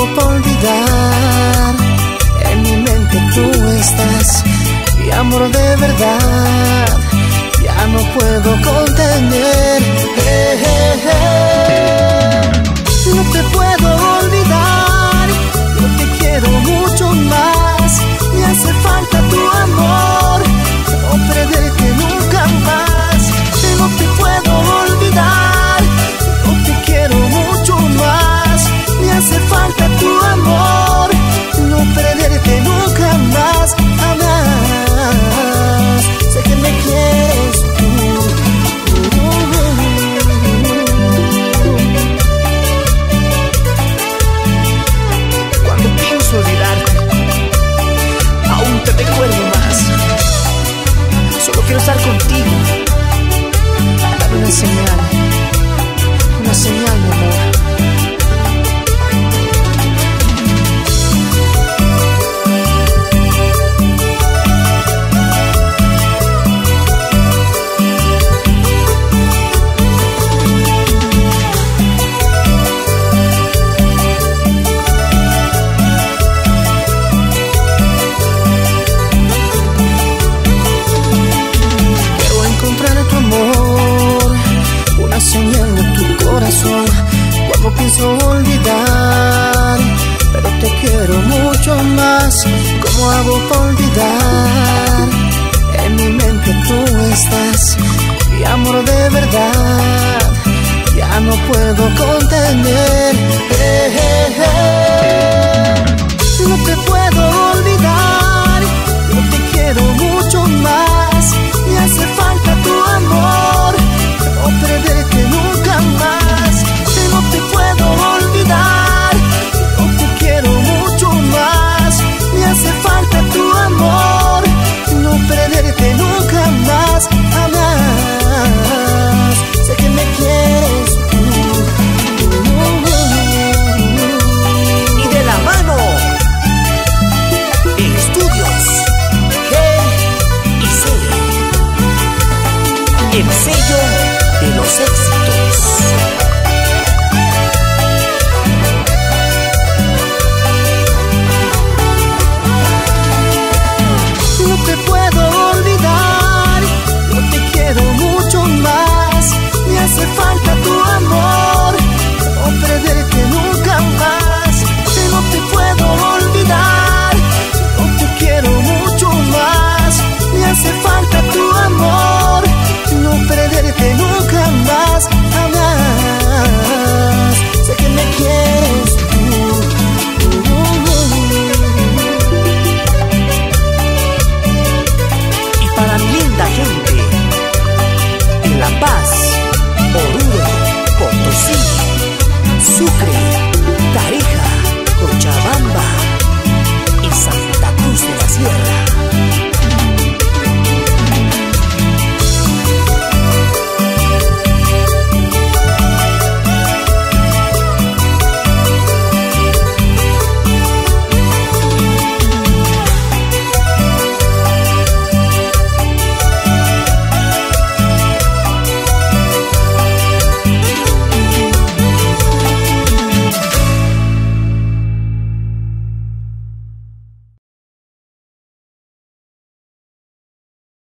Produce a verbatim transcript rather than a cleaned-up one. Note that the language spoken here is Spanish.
por olvidar? En mi mente tú estás, mi amor de verdad, ya no puedo contener. Eh, eh, eh. No te puedo olvidar, yo te quiero mucho más. Me hace falta tu amor, no perderte nunca más. No te puedo olvidar, yo te quiero mucho más. Me hace falta tu amor, no perderte nunca más, jamás. Sé que me quieres tú. Cuando pienso olvidarte, aún te recuerdo más. Solo quiero estar contigo. Dame una señal, una señal, mi amor. Señal de tu corazón cuando pienso olvidar, pero te quiero mucho más. ¿Cómo hago para olvidar? En mi mente tú estás, mi amor de verdad, ya no puedo contener. Eh, eh, eh. No te puedo olvidar, yo te quiero mucho más. Me hace falta tu amor, no perderte nunca más. No te puedo olvidar, yo te quiero mucho más. Me hace falta tu amor, no perderte nunca más, jamás. Sé que me quieres tú. Y de la mano, en estudios G y C, el sello de los éxitos. No te puedo olvidar, yo te quiero mucho más. Me hace falta tu amor, no perderte nunca más. No te puedo olvidar, yo te quiero mucho más. Me hace falta tu amor, no perderte nunca más, jamás. Sé que me quieres tú. Y para mi linda gente en La Paz, Oruro, Potosí, Sucre,